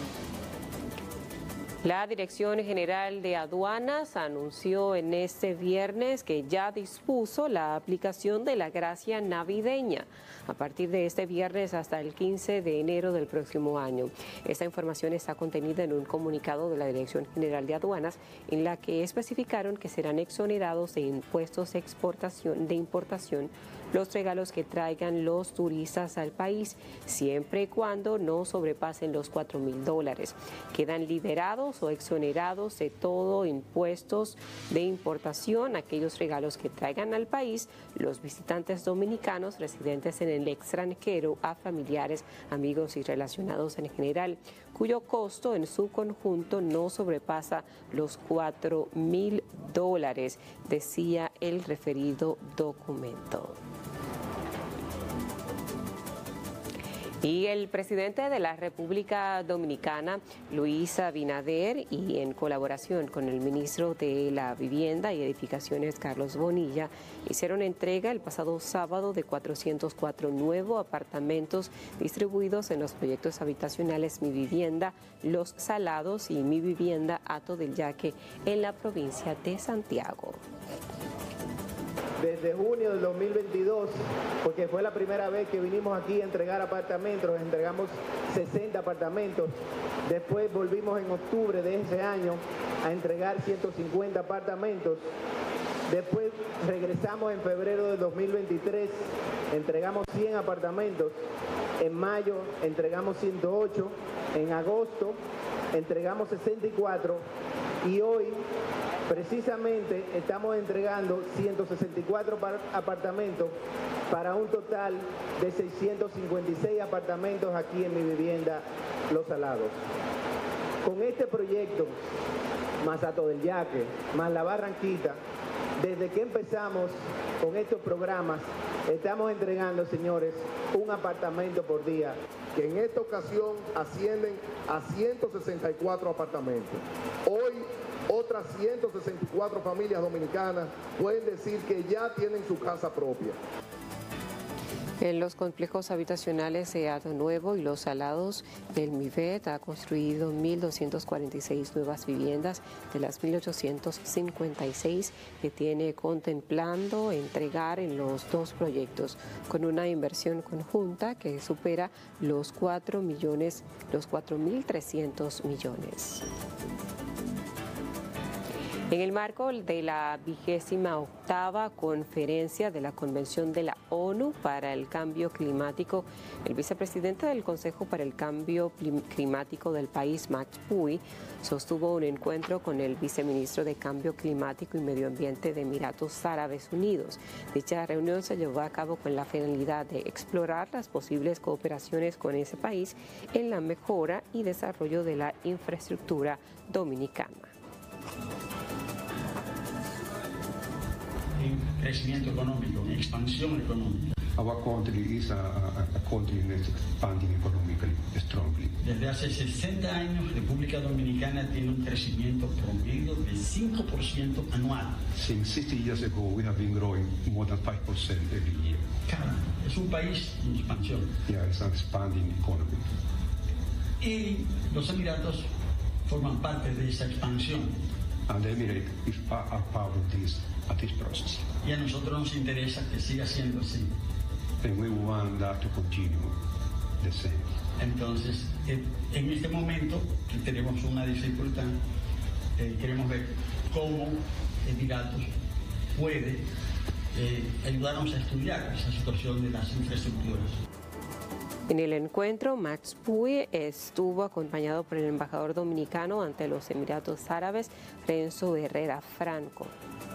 A: La Dirección General de Aduanas anunció en este viernes que ya dispuso la aplicación de la gracia navideña a partir de este viernes hasta el quince de enero del próximo año. Esta información está contenida en un comunicado de la Dirección General de Aduanas en la que especificaron que serán exonerados de impuestos de exportación, de importación los regalos que traigan los turistas al país, siempre y cuando no sobrepasen los cuatro mil dólares. Quedan liberados o exonerados de todo impuestos de importación aquellos regalos que traigan al país los visitantes dominicanos residentes en el extranjero a familiares, amigos y relacionados en general, cuyo costo en su conjunto no sobrepasa los cuatro mil dólares, decía el referido documento. Y el presidente de la República Dominicana, Luis Abinader, y en colaboración con el ministro de la Vivienda y Edificaciones, Carlos Bonilla, hicieron entrega el pasado sábado de cuatrocientos cuatro nuevos apartamentos distribuidos en los proyectos habitacionales Mi Vivienda, Los Salados y Mi Vivienda, Hato del Yaque, en la provincia de Santiago.
N: Desde junio del dos mil veintidós, porque fue la primera vez que vinimos aquí a entregar apartamentos, entregamos sesenta apartamentos. Después volvimos en octubre de ese año a entregar ciento cincuenta apartamentos. Después regresamos en febrero del dos mil veintitrés, entregamos cien apartamentos. En mayo entregamos ciento ocho, en agosto entregamos sesenta y cuatro y hoy precisamente estamos entregando ciento sesenta y cuatro apartamentos para un total de seiscientos cincuenta y seis apartamentos aquí en mi vivienda Los Salados. Con este proyecto, más Hato del Yaque, más La Barranquita, desde que empezamos con estos programas, estamos entregando, señores, un apartamento por día.
L: Que en esta ocasión ascienden a ciento sesenta y cuatro apartamentos. Hoy, otras ciento sesenta y cuatro familias dominicanas pueden decir que ya tienen su casa propia.
A: En los complejos habitacionales de Hato Nuevo y Los Salados, el MIVET ha construido mil doscientas cuarenta y seis nuevas viviendas de las mil ochocientas cincuenta y seis que tiene contemplando entregar en los dos proyectos, con una inversión conjunta que supera los cuatro millones, los cuatro mil trescientos millones. En el marco de la vigésima octava conferencia de la Convención de la ONU para el Cambio Climático, el vicepresidente del Consejo para el Cambio Climático del país, Max Puy, sostuvo un encuentro con el viceministro de Cambio Climático y Medio Ambiente de Emiratos Árabes Unidos. Dicha reunión se llevó a cabo con la finalidad de explorar las posibles cooperaciones con ese país en la mejora y desarrollo de la infraestructura dominicana.
O: En crecimiento económico, en expansión económica.
Q: Our country is a, a, a country that is expanding economically strongly.
O: Desde hace sesenta años, República Dominicana tiene un crecimiento promedio de cinco por ciento anual.
Q: Since sixty years ago, we have been growing more than five percent every year.
O: Cada año. Es un país en expansión.
Q: Yeah, it's an expanding economy.
O: Y los Emiratos forman parte de esa expansión.
Q: And the Emirates are, are part of this, of this process.
O: Y a nosotros nos interesa que siga siendo así.
Q: And we want that to continue the same.
O: Entonces, en este momento que tenemos una dificultad, eh, queremos ver cómo Emiratos puede eh, ayudarnos a estudiar esa situación de las infraestructuras.
A: En el encuentro, Max Puy estuvo acompañado por el embajador dominicano ante los Emiratos Árabes, Renzo Herrera Franco.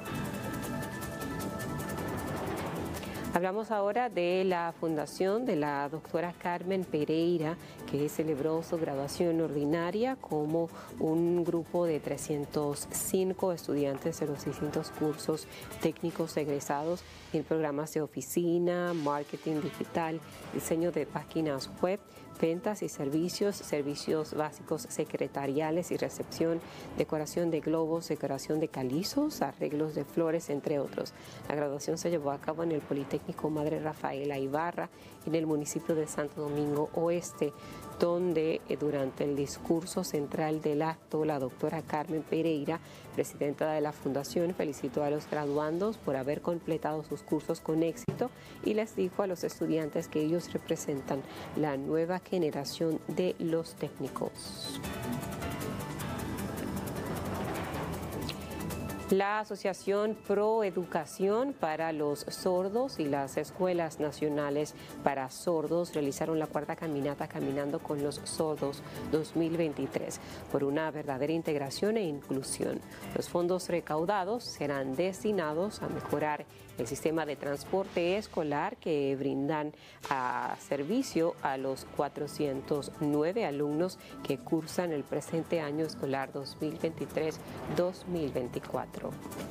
A: Hablamos ahora de la fundación de la doctora Carmen Pereira, que celebró su graduación ordinaria como un grupo de trescientos cinco estudiantes de los distintos cursos técnicos egresados en programas de oficina, marketing digital, diseño de páginas web, ventas y servicios, servicios básicos secretariales y recepción, decoración de globos, decoración de calizos, arreglos de flores, entre otros. La graduación se llevó a cabo en el Politécnico Madre Rafaela Ibarra, en el municipio de Santo Domingo Oeste, donde eh, durante el discurso central del acto, la doctora Carmen Pereira, presidenta de la fundación, felicitó a los graduandos por haber completado sus cursos con éxito y les dijo a los estudiantes que ellos representan la nueva generación de los técnicos. La Asociación Pro Educación para los Sordos y las Escuelas Nacionales para Sordos realizaron la cuarta caminata Caminando con los Sordos dos mil veintitrés por una verdadera integración e inclusión. Los fondos recaudados serán destinados a mejorar el sistema de transporte escolar que brindan a servicio a los cuatrocientos nueve alumnos que cursan el presente año escolar dos mil veintitrés dos mil veinticuatro.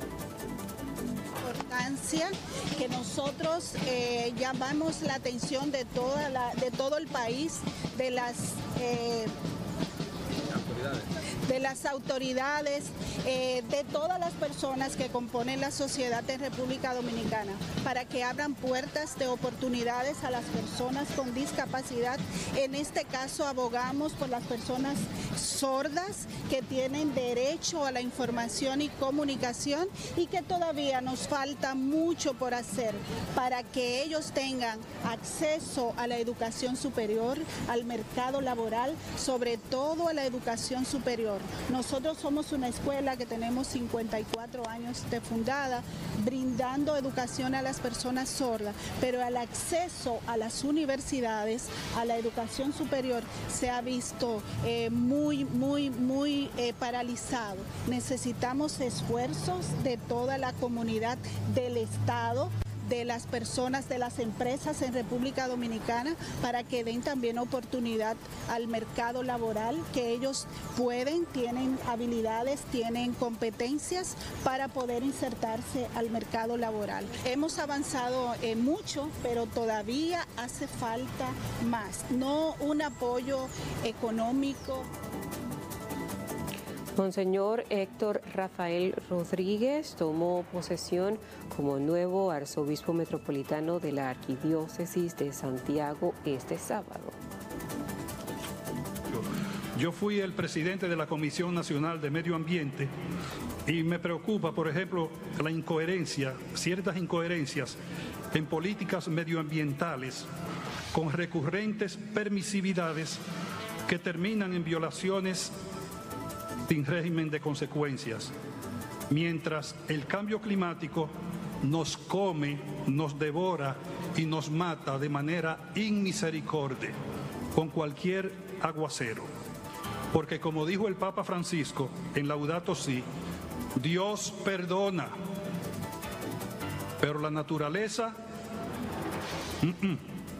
R: Importancia que nosotros eh, llamamos la atención de toda la, de todo el país, de las eh, de las autoridades, eh, de todas las personas que componen la sociedad de República Dominicana, para que abran puertas de oportunidades a las personas con discapacidad. En este caso abogamos por las personas sordas que tienen derecho a la información y comunicación y que todavía nos falta mucho por hacer para que ellos tengan acceso a la educación superior, al mercado laboral, sobre todo a la educación educación superior. Nosotros somos una escuela que tenemos cincuenta y cuatro años de fundada, brindando educación a las personas sordas, pero el acceso a las universidades, a la educación superior, se ha visto eh, muy, muy, muy eh, paralizado. Necesitamos esfuerzos de toda la comunidad del Estado, de las personas, de las empresas en República Dominicana, para que den también oportunidad al mercado laboral, que ellos pueden, tienen habilidades, tienen competencias para poder insertarse al mercado laboral. Hemos avanzado eh, mucho, pero todavía hace falta más, no un apoyo económico.
A: Monseñor Héctor Rafael Rodríguez tomó posesión como nuevo arzobispo metropolitano de la Arquidiócesis de Santiago este sábado.
F: Yo fui el presidente de la Comisión Nacional de Medio Ambiente y me preocupa, por ejemplo, la incoherencia, ciertas incoherencias en políticas medioambientales con recurrentes permisividades que terminan en violaciones sin régimen de consecuencias, mientras el cambio climático nos come, nos devora y nos mata de manera inmisericordia con cualquier aguacero. Porque como dijo el Papa Francisco en Laudato Si, Dios perdona, pero la naturaleza, mm-mm.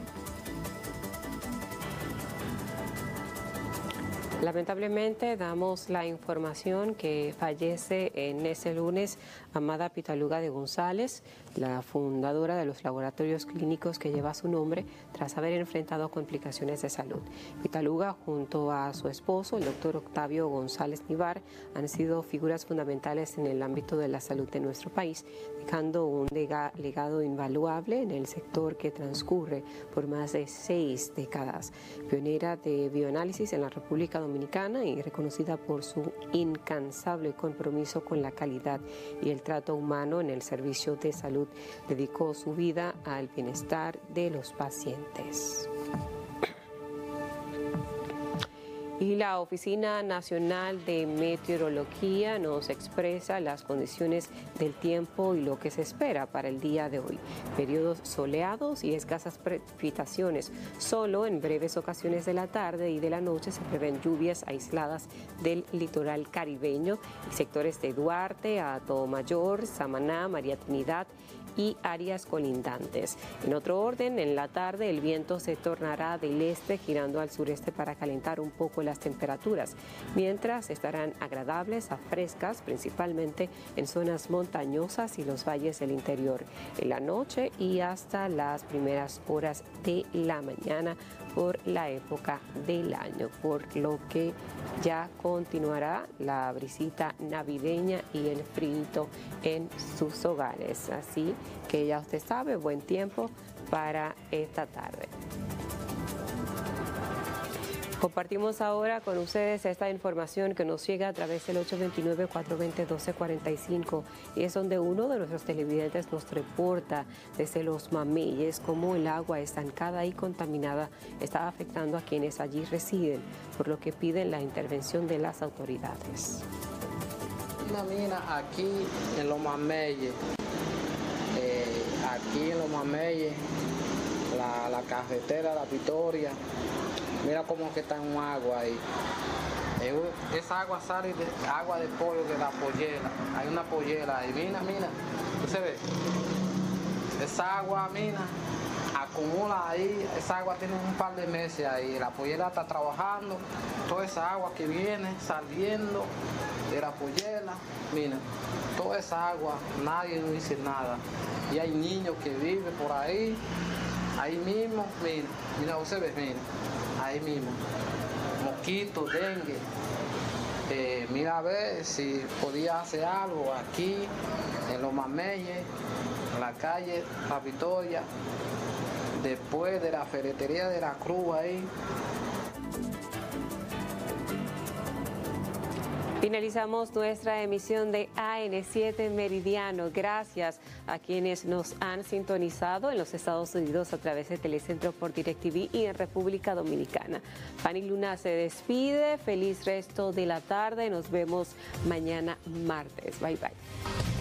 A: Lamentablemente damos la información que fallece en ese lunes Amada Pitaluga de González, la fundadora de los laboratorios clínicos que lleva su nombre tras haber enfrentado complicaciones de salud. Pitaluga, junto a su esposo, el doctor Octavio González Nivar, han sido figuras fundamentales en el ámbito de la salud de nuestro país, dejando un legado invaluable en el sector que transcurre por más de seis décadas. Pionera de bioanálisis en la República Dominicana y reconocida por su incansable compromiso con la calidad y el trato humano en el servicio de salud, dedicó su vida al bienestar de los pacientes. Y la Oficina Nacional de Meteorología nos expresa las condiciones del tiempo y lo que se espera para el día de hoy. Periodos soleados y escasas precipitaciones. Solo en breves ocasiones de la tarde y de la noche se prevén lluvias aisladas del litoral caribeño y sectores de Duarte, Atomayor, Samaná, María Trinidad y áreas colindantes. En otro orden, en la tarde el viento se tornará del este girando al sureste para calentar un poco las temperaturas, mientras estarán agradables a frescas, principalmente en zonas montañosas y los valles del interior. En la noche y hasta las primeras horas de la mañana por la época del año, por lo que ya continuará la brisita navideña y el frío en sus hogares. Así que ya usted sabe, buen tiempo para esta tarde. Compartimos ahora con ustedes esta información que nos llega a través del ocho dos nueve, cuatro dos cero, uno dos cuatro cinco y es donde uno de nuestros televidentes nos reporta desde Los Mameyes cómo el agua estancada y contaminada está afectando a quienes allí residen, por lo que piden la intervención de las autoridades.
P: Una mina aquí en Los Mameyes, eh, aquí en Los Mameyes, la, la carretera La Victoria. Mira cómo que está un agua ahí. Esa agua sale de agua de pollo de la pollera. Hay una pollera ahí. Mira, mira. ¿Se ve? Esa agua, mira, acumula ahí. Esa agua tiene un par de meses ahí. La pollera está trabajando. Toda esa agua que viene saliendo de la pollera. Mira, toda esa agua, nadie nos dice nada. Y hay niños que viven por ahí. Ahí mismo, mira, mira, usted ve, mira. Ahí mismo, mosquitos, dengue. Eh, mira a ver si podía hacer algo aquí en Los Mameyes, en la calle La Victoria, después de la ferretería de la Cruz ahí.
A: Finalizamos nuestra emisión de A N siete Meridiano. Gracias a quienes nos han sintonizado en los Estados Unidos a través de Telecentro por DirecTV y en República Dominicana. Fanny Luna se despide. Feliz resto de la tarde. Nos vemos mañana martes. Bye, bye.